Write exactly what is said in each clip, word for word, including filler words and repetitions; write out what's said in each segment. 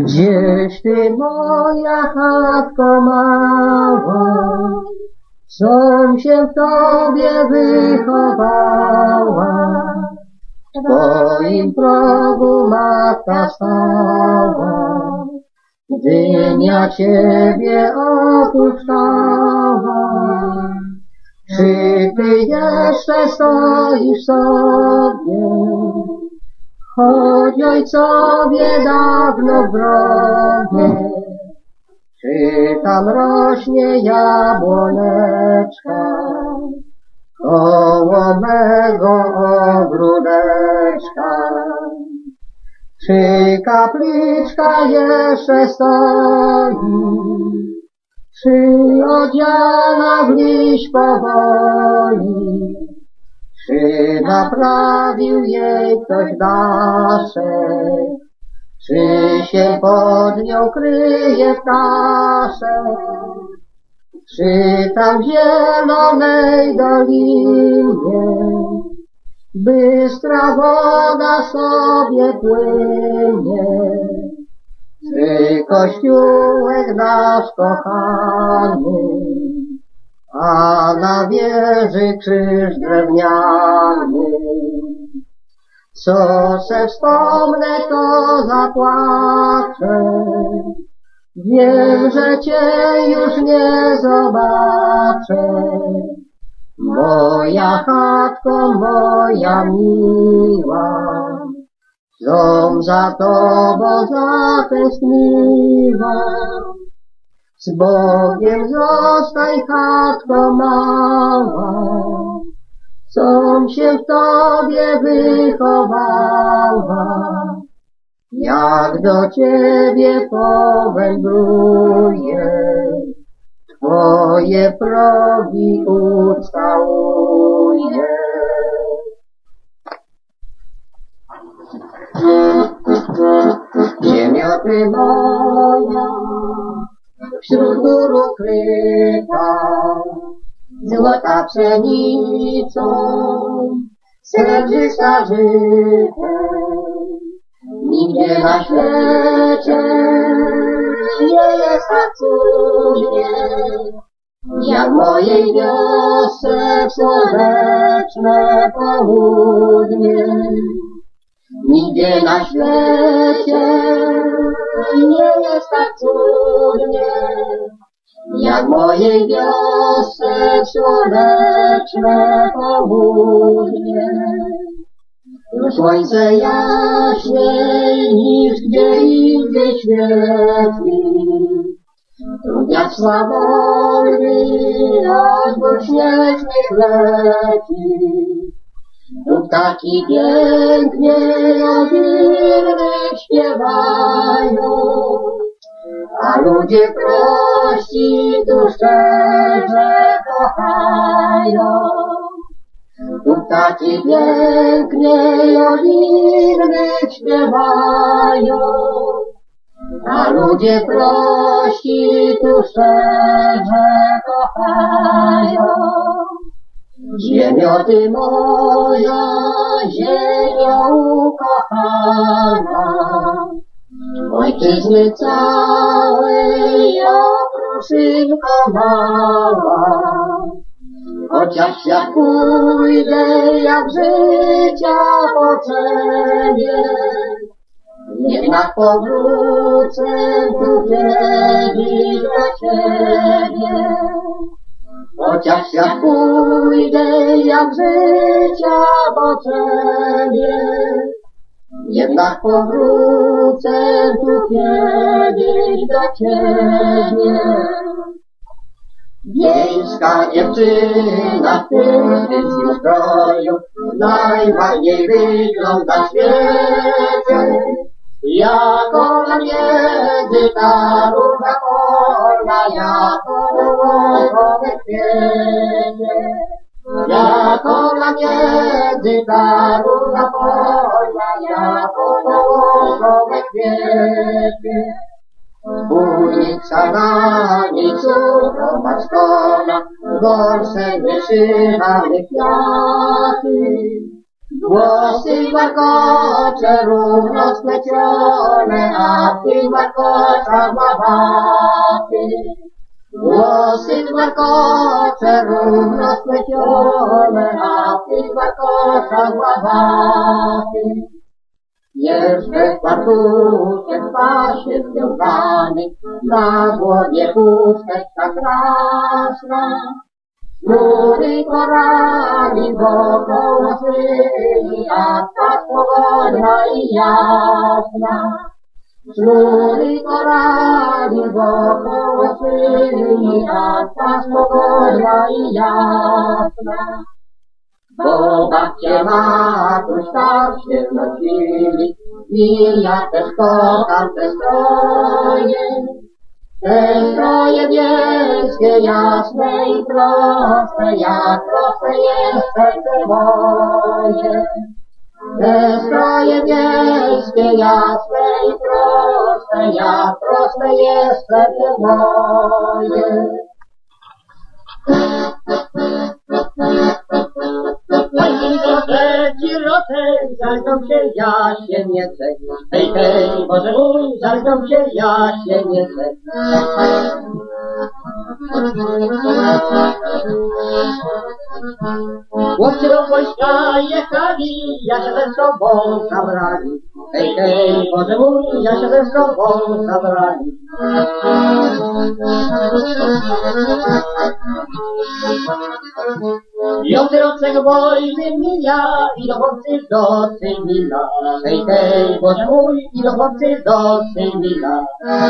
Gdzieś ty, moja chatko mała, com się w tobie wychowała, w twoim progu matka stała, gdym ja ciebie opuszczała. Czy ty jeszcze stoisz sobie, choć ojcowie dawno w grobie? Czy tam rośnie jabłoneczka koło mego ogródeczka? Czy kapliczka jeszcze stoi, czy odziana w liść powoli? Czy naprawił jej ktoś daszek? Czy się pod nią kryje ptaszek? Czy tam w zielonej dolinie bystra woda sobie płynie? Czy kościółek nasz kochany, a na wieży krzyż drewniany? Co se wspomnę, to zapłaczę, wiem, że cię już nie zobaczę. Moja chatko, moja miła, zom za tobą zatęskniła. Z Bogiem zostań, chatko mała, com się w tobie wychowała. Jak do ciebie powędruję, twoje progi ucałuję. Ziemio ty moja, wśród gór ukryta, złota pszenicą, srebrzysta żytem. Nigdzie na świecie nie jest tak cudnie, jak w mojej wiosce w słoneczne południe. Nigdzie na świecie nie jest tak cudnie, jak w mojej wiosce w słoneczne południe. Tu słońce jaśniej niż gdzie indziej świeci, tu wiatr swawolny od gór śnieżnych leci. Tu ptaki pięknie o innych śpiewają, a ludzie prości tu szczerze kochają. Tu ptaki pięknie o innych śpiewają, a ludzie prości tu szczerze kochają. Ziemio ty moja, ziemio ukochana, ojczyzny całej okruszynko mała. Chociaż świat pójdę, jak życia potrzebie, jednak powrócę tu kiedyś do ciebie. Chociaż świat pójdę, jak życia potrzebie, jednak powrócę tu kiedyś do ciebie. Wiejska dziewczyna w tym stroju najładniej wygląda w świecie. Jako na miedzy ta róża polna, jako łożowe kwiecie. Jako na miedzy ta róża polna, jako łożowe kwiecie. Ulica na niej cudowna paskona, gorsze wyszywane kwiaty. Głosy warkocze równo splecione, a w tych warkoczach łabaty. Głosy warkocze równo splecione, a w tych warkoczach łabaty. Jeszcze w kwartusze w pasie związany, na głowie chusteczka krasna. Chmury korali wokoło szyi, a twarz pogodna i jasna. Chmury korali wokoło szyi, a twarz pogodna i jasna. Bo babcie matuś tak się wnosili, i ja też kocham te stroje. Te stroje wiejskie, jasne i proste, jak proste jest serce moje. Te stroje wiejskie, jasne i proste, jak proste jest serce moje. Cirotek, zalgną się jasieniece, hej, hej, Boże mój, zalgną się jasieniece. Chłopcy do wojska jechali, ja się ze sobą zabrali, hej, hej, Boże mój, ja się ze sobą zabrali. Piąty roczek wojny mija i dowódcy do cywila. Hej, hej, Boże mój, i dowódcy do cywila.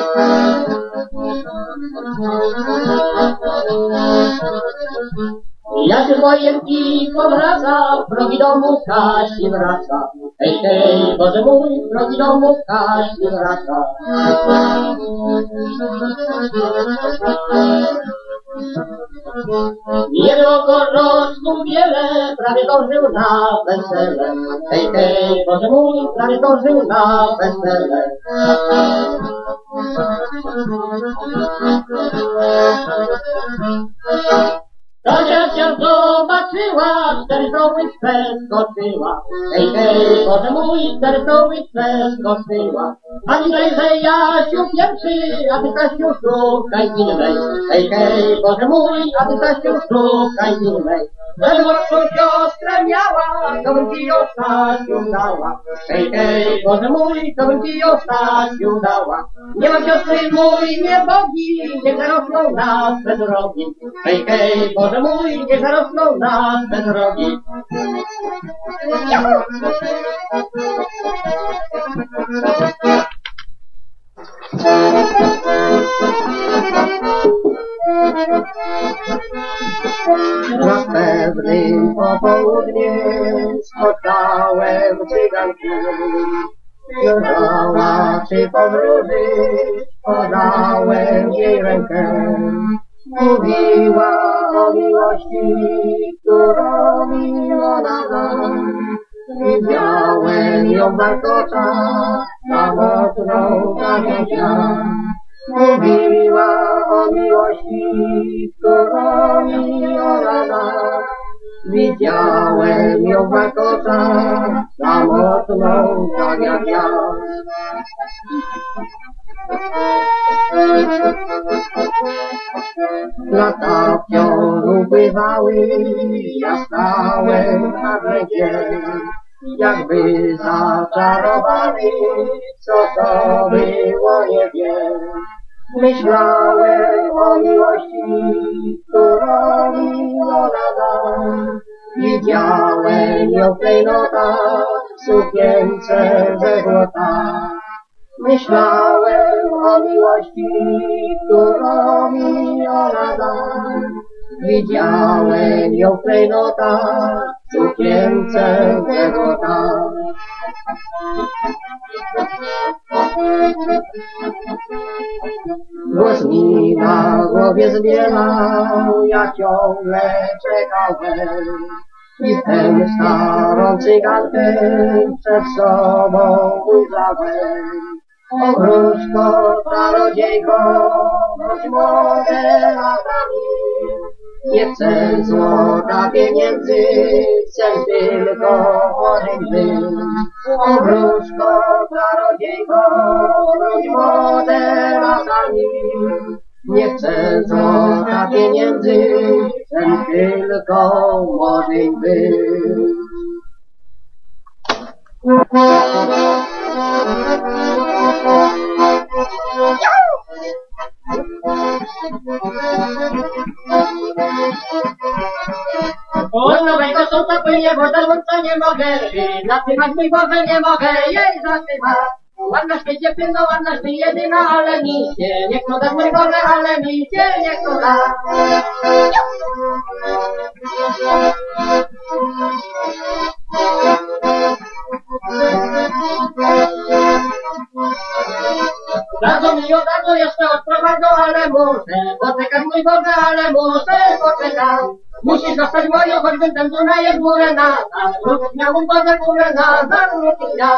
Ja się z wojenki powraca, wrogi domu Kasi wraca. Hej, hej, Boże mój, wrogi domu Kasi wraca. Nie było go roczku wiele, prawie dążył na wesele. Hej, hej, Boże mój, prawie dążył na wesele. Kasia się zobaczyła, cztery stoły przeskoczyła. Hej, hej, Boże mój, cztery stoły przeskoczyła. Ani tej, że Jasiu pierwszy, a ty, Kasiu, szukaj innej. Hej, hej, Boże mój, a ty, Kasiu, szukaj innej. Że młodszą siostrę miała, to bym ci ją Stasiu dała. Hej, hej, Boże mój, to bym ci ją Stasiu dała. Nie mam siostry mój, nie bogi, nie zarosną nas bez drogi. Hej, hej, Boże mój, nie zarosną nas bez drogi. Na pewnym popołudnie spotkałem cygankę. Leżała czy powróżyć, podałem jej rękę. Mówiła o miłości, którą mi ona da. Widziałem ją w warkoczach, samotną tak jak ja. Mówiła o miłości, którą mi ona da. Widziałem ją w warkoczach, samotną tak jak ja. Lata wciąż upływały, ja stałem na brzegu, jakby zaczarowany, co to było, nie wiem. Myślałem o miłości, którą mi ona da. Widziałem ją w klejnotach, w sukience ze złota. Myślałem o miłości, którą mi ona da. Widziałem ją w klejnotach, w sukience ze złota. Głos mi na głowie zbierał, ja ciągle czekałem. I tę starą cygankę przed sobą ujrzałem. O wróżko, czarodziejko, choć młode latami. Nie chcę złota, pieniędzy, chcę tylko chodzić być. O wróżko, czarodziejko, choć młode latami. Nie chcę złota, pieniędzy, chcę tylko chodzić być. O nowego sąta płynie woda, łąca nie mogę, zasypać mój Boże nie mogę, jej zasypać. Ładna śmieć dziewczyno, ładna śmieć jedyna, ale mi się nie chce dać, mój Boże, ale mi się nie chce dać. Radzą mi od razu jeszcze odprowadzą, ale muszę poczekać, mój Boże, ale muszę poczekać. Musisz dostać moją, choćbym ten Dunaj jest górę na dal. Lub miał mój Boże górę na dal, lub miał.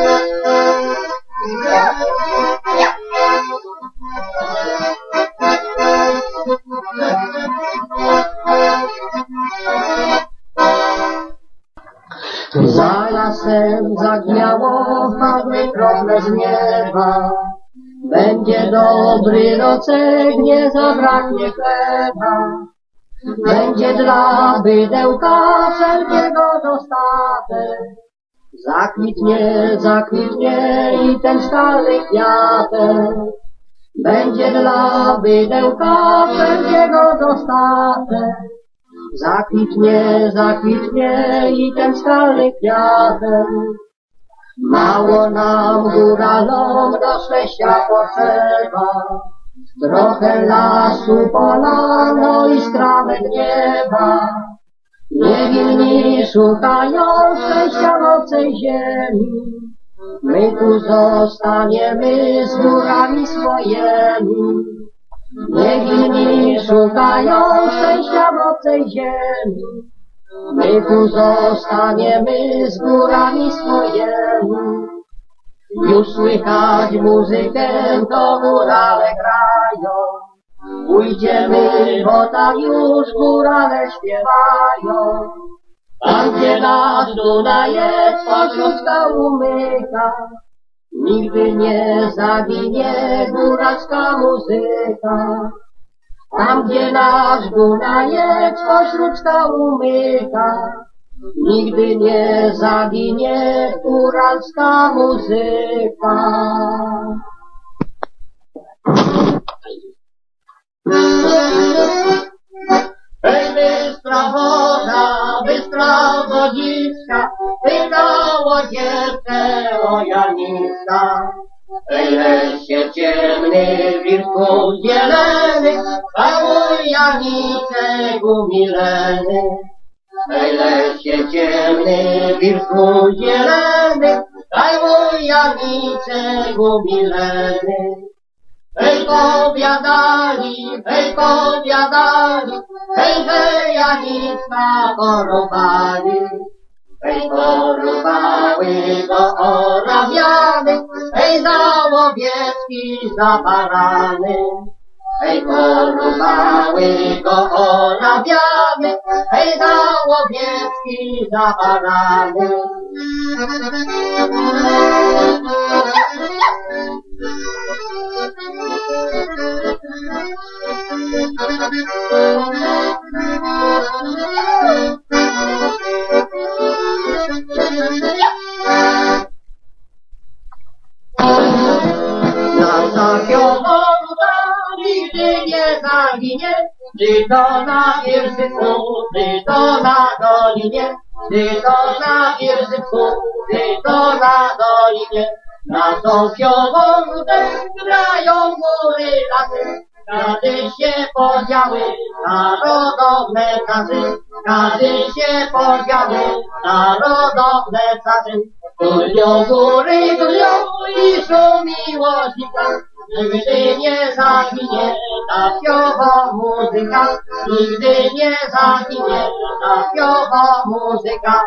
Za lasem zagniało, wpadły krople z nieba. Będzie dobry nocek, nie zabraknie chleba. Będzie dla bydełka wszelkiego dostatek. Zakwitnie, zakwitnie i ten szkalny kwiatek. Będzie dla bydełka wszelkiego dostatek. Zakwitnie, zakwitnie i ten skalny kwiatek. Mało nam góralom do szczęścia potrzeba. Trochę lasu, pola, no i skrawek nieba. Niewinni szukają szczęścia w obcej ziemi. My tu zostaniemy z górami swojemi. Niewinni szukają szczęścia w obcej ziemi. My tu zostaniemy z górami swojemi. Już słychać muzykę, to górale grają. Pójdziemy, bo tak już górale śpiewają. Tam gdzie nasz Dunajec pośród skał umyka, nigdy nie zaginie góralska muzyka. Tam gdzie nasz Dunajec pośród skał umyka, nigdy nie zaginie góralska muzyka. Hej, bystra woda, bystra wodziczka, pytało dziewczę o Janiska. Hej, lesie ciemny, wilku zielony, całuj Janicek umileny. Hej, lesie ciemny, wilku zielony, całuj Janicek umileny. Hej, powiadali, hej, powiadali, hej, że Janicka porubali. Hej, porubały go Orawiany, hej, za łowiecki, za barany. Hej, porubały go Orawiany, hej, za łowiecki, za barany. Nasza pionowa nigdy nie zaginie, czy to na Wierszycku, czy to na Dolinie, czy to na Wierszycku, czy to na Dolinie. Naszą pionownę grają góry lasy, każdy się podziały narodowne czasy, każdy się podziały narodowne czasy. Tulią góry, tulią i szumiło znika, nigdy nie zaginie ta wiocha muzyka, nigdy nie zaginie ta wiocha muzyka.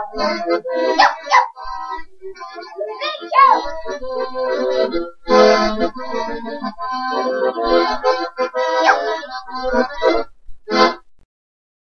Yeah.